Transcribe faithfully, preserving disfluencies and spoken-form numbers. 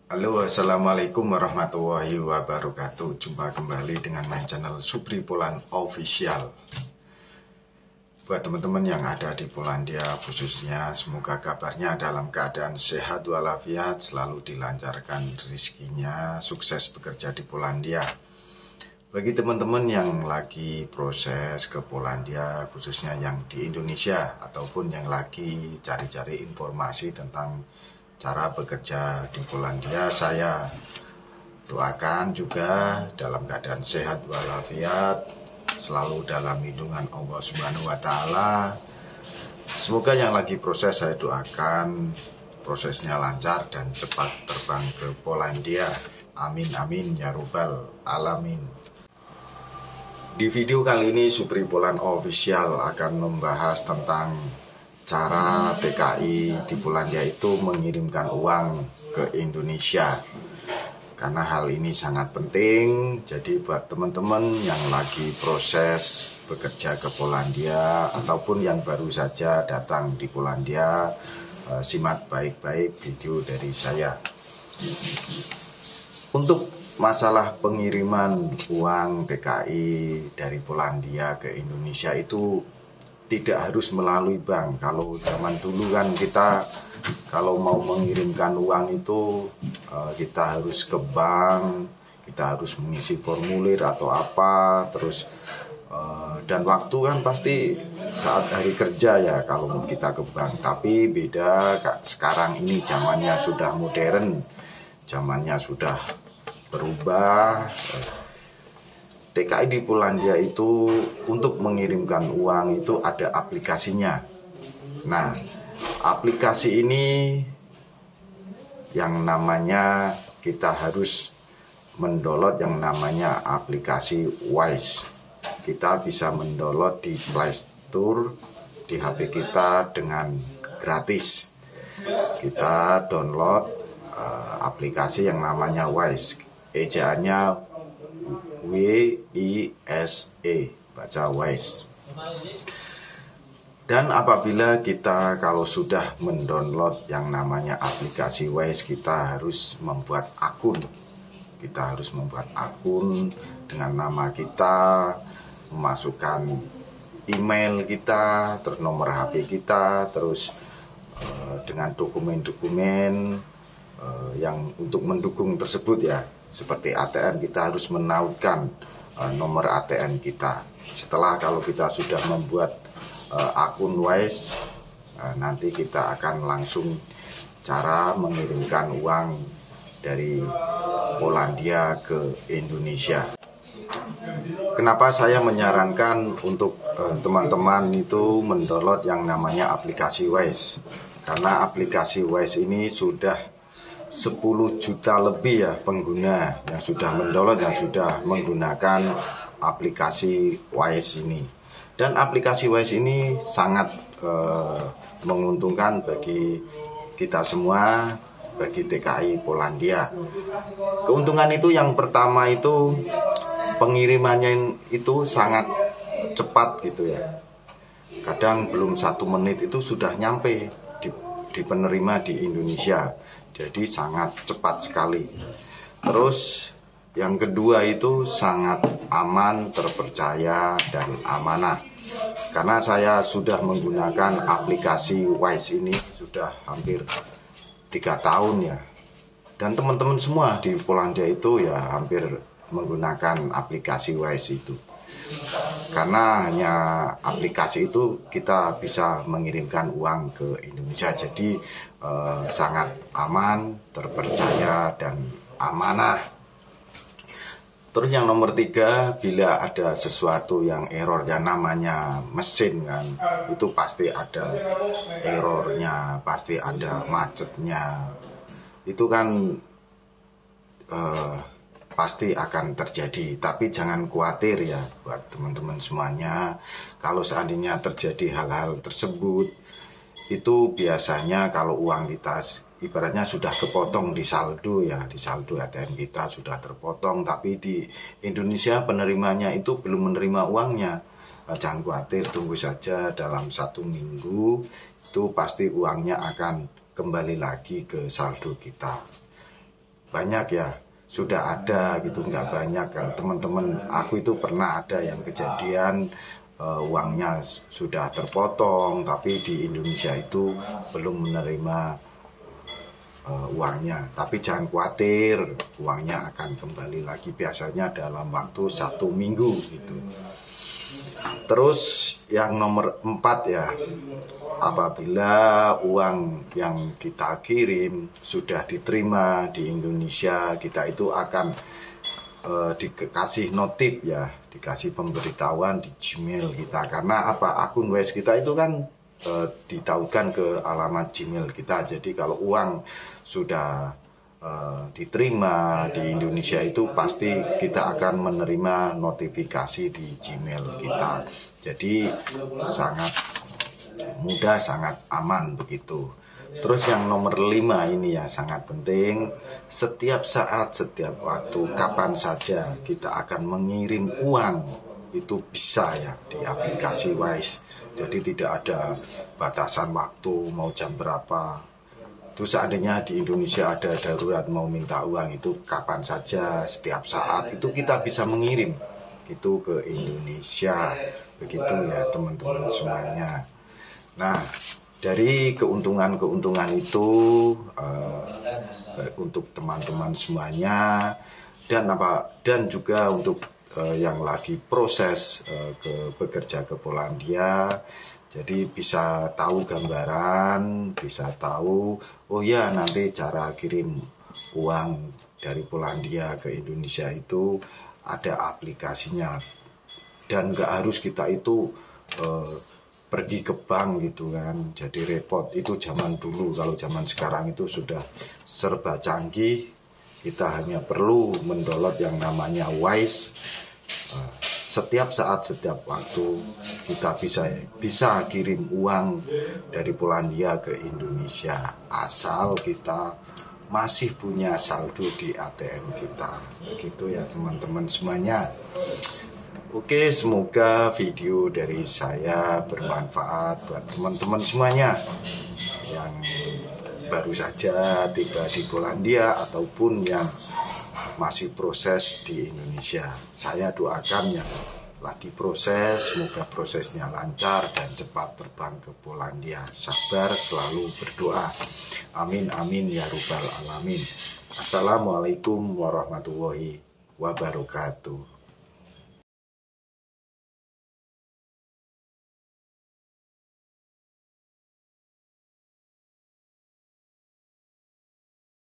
Halo, assalamualaikum warahmatullahi wabarakatuh. Jumpa kembali dengan my channel Supri Poland Official. Buat teman-teman yang ada di Polandia khususnya, semoga kabarnya dalam keadaan sehat walafiat, selalu dilancarkan rezekinya, sukses bekerja di Polandia. Bagi teman-teman yang lagi proses ke Polandia, khususnya yang di Indonesia, ataupun yang lagi cari-cari informasi tentang cara bekerja di Polandia, saya doakan juga dalam keadaan sehat walafiat, selalu dalam lindungan Allah Subhanahu wa Ta'ala. Semoga yang lagi proses, saya doakan prosesnya lancar dan cepat terbang ke Polandia. Amin amin ya robbal alamin. Di video kali ini Supri Poland Official akan membahas tentang cara T K I di Polandia itu mengirimkan uang ke Indonesia. Karena hal ini sangat penting, jadi buat teman-teman yang lagi proses bekerja ke Polandia ataupun yang baru saja datang di Polandia, simak baik-baik video dari saya. Untuk masalah pengiriman uang T K I dari Polandia ke Indonesia itu tidak harus melalui bank. Kalau zaman dulu kan kita kalau mau mengirimkan uang itu kita harus ke bank, kita harus mengisi formulir atau apa, terus dan waktu kan pasti saat hari kerja ya kalau kita ke bank. Tapi beda sekarang ini, zamannya sudah modern, zamannya sudah berubah. T K I di Polandia itu untuk mengirimkan uang itu ada aplikasinya. Nah, aplikasi ini yang namanya kita harus mendownload yang namanya aplikasi Wise. Kita bisa mendownload di Play Store di H P kita dengan gratis. Kita download uh, aplikasi yang namanya Wise. Ejaannya W I S E, baca Wise. Dan apabila kita kalau sudah mendownload yang namanya aplikasi Wise, kita harus membuat akun. Kita harus membuat akun dengan nama kita, memasukkan email kita, terus nomor H P kita, terus uh, dengan dokumen-dokumen uh, yang untuk mendukung tersebut ya. Seperti A T M, kita harus menautkan uh, nomor A T M kita. Setelah kalau kita sudah membuat uh, akun Wise, uh, nanti kita akan langsung cara mengirimkan uang dari Polandia ke Indonesia. Kenapa saya menyarankan untuk teman-teman uh, itu mendownload yang namanya aplikasi Wise? Karena aplikasi Wise ini sudah sepuluh juta lebih ya pengguna yang sudah mendownload, yang sudah menggunakan aplikasi Wise ini. Dan aplikasi Wise ini sangat eh, menguntungkan bagi kita semua, bagi T K I Polandia. Keuntungan itu yang pertama itu pengirimannya itu sangat cepat gitu ya. Kadang belum satu menit itu sudah nyampe di, di penerima di Indonesia. Jadi sangat cepat sekali. Terus yang kedua itu sangat aman, terpercaya, dan amanah. Karena saya sudah menggunakan aplikasi Wise ini sudah hampir tiga tahun ya. Dan teman-teman semua di Polandia itu ya hampir menggunakan aplikasi Wise itu. Karena hanya aplikasi itu kita bisa mengirimkan uang ke Indonesia. Jadi eh, sangat aman, terpercaya, dan amanah. Terus yang nomor tiga, bila ada sesuatu yang error, ya namanya mesin kan, itu pasti ada errornya, pasti ada macetnya. Itu kan eh, pasti akan terjadi, tapi jangan khawatir ya buat teman-teman semuanya. Kalau seandainya terjadi hal-hal tersebut, itu biasanya kalau uang kita ibaratnya sudah kepotong di saldo ya, di saldo A T M kita sudah terpotong, tapi di Indonesia penerimanya itu belum menerima uangnya. Jangan khawatir, tunggu saja dalam satu minggu itu pasti uangnya akan kembali lagi ke saldo kita. banyak ya, sudah ada gitu, nggak banyak kan teman-teman. Aku itu pernah ada yang kejadian uh, uangnya sudah terpotong, tapi di Indonesia itu belum menerima uh, uangnya. Tapi jangan khawatir, uangnya akan kembali lagi biasanya dalam waktu satu minggu gitu. Terus yang nomor empat ya, apabila uang yang kita kirim sudah diterima di Indonesia, kita itu akan uh, dikasih notif ya, dikasih pemberitahuan di Gmail kita. Karena apa, akun Wise kita itu kan uh, ditautkan ke alamat Gmail kita. Jadi kalau uang sudah Uh, diterima di Indonesia itu pasti kita akan menerima notifikasi di Gmail kita. Jadi sangat mudah, sangat aman begitu. Terus yang nomor lima ini yang sangat penting, setiap saat, setiap waktu, kapan saja kita akan mengirim uang, itu bisa ya di aplikasi Wise. Jadi tidak ada batasan waktu, mau jam berapa. Terus seandainya di Indonesia ada darurat mau minta uang, itu kapan saja, setiap saat itu kita bisa mengirim itu ke Indonesia. Begitu ya teman-teman semuanya. Nah, dari keuntungan-keuntungan itu uh, untuk teman-teman semuanya, dan apa dan juga untuk uh, yang lagi proses uh, ke bekerja ke Polandia. Jadi bisa tahu gambaran, bisa tahu, oh ya nanti cara kirim uang dari Polandia ke Indonesia itu ada aplikasinya. Dan nggak harus kita itu eh, pergi ke bank gitu kan, jadi repot. Itu zaman dulu, kalau zaman sekarang itu sudah serba canggih. Kita hanya perlu mendownload yang namanya Wise. Eh, Setiap saat, setiap waktu kita bisa bisa kirim uang dari Polandia ke Indonesia, asal kita masih punya saldo di A T M kita. Begitu ya teman-teman semuanya. Oke, semoga video dari saya bermanfaat buat teman-teman semuanya yang baru saja tiba di Polandia ataupun yang masih proses di Indonesia. Saya doakan yang lagi proses, semoga prosesnya lancar dan cepat terbang ke Polandia. Sabar, selalu berdoa. Amin, amin, ya Rabbal Alamin. Assalamualaikum warahmatullahi wabarakatuh.